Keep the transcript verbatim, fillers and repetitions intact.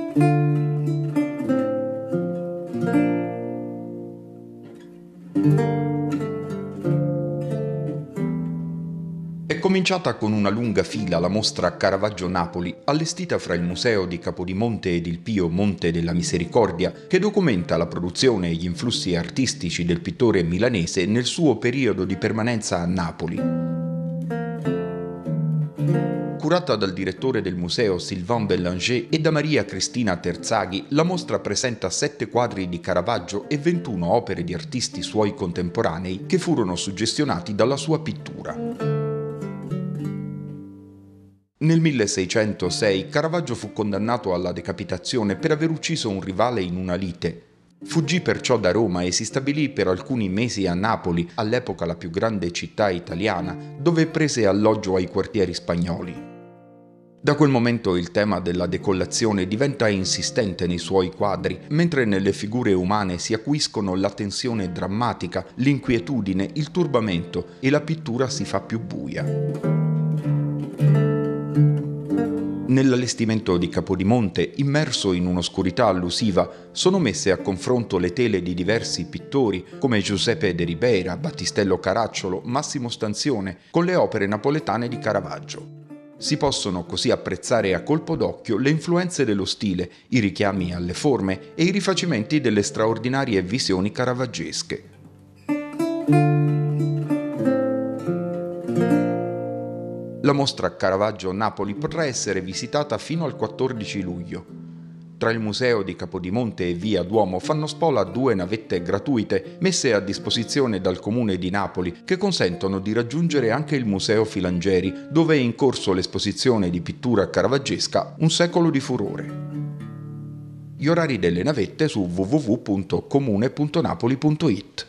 È cominciata con una lunga fila la mostra Caravaggio Napoli, allestita fra il Museo di Capodimonte ed il Pio Monte della Misericordia, che documenta la produzione e gli influssi artistici del pittore milanese nel suo periodo di permanenza a Napoli. Curata dal direttore del museo Sylvain Bellanger e da Maria Cristina Terzaghi, la mostra presenta sette quadri di Caravaggio e ventuno opere di artisti suoi contemporanei che furono suggestionati dalla sua pittura. Nel milleseicentosei Caravaggio fu condannato alla decapitazione per aver ucciso un rivale in una lite. Fuggì perciò da Roma e si stabilì per alcuni mesi a Napoli, all'epoca la più grande città italiana, dove prese alloggio ai quartieri spagnoli. Da quel momento il tema della decollazione diventa insistente nei suoi quadri, mentre nelle figure umane si acuiscono la tensione drammatica, l'inquietudine, il turbamento e la pittura si fa più buia. Nell'allestimento di Capodimonte, immerso in un'oscurità allusiva, sono messe a confronto le tele di diversi pittori come Giuseppe de Ribera, Battistello Caracciolo, Massimo Stanzione, con le opere napoletane di Caravaggio. Si possono così apprezzare a colpo d'occhio le influenze dello stile, i richiami alle forme e i rifacimenti delle straordinarie visioni caravaggesche. La mostra Caravaggio Napoli potrà essere visitata fino al quattordici luglio. Tra il Museo di Capodimonte e Via Duomo fanno spola due navette gratuite messe a disposizione dal Comune di Napoli che consentono di raggiungere anche il Museo Filangeri, dove è in corso l'esposizione di pittura caravaggesca Un secolo di furore. Gli orari delle navette su w w w punto comune punto napoli punto it.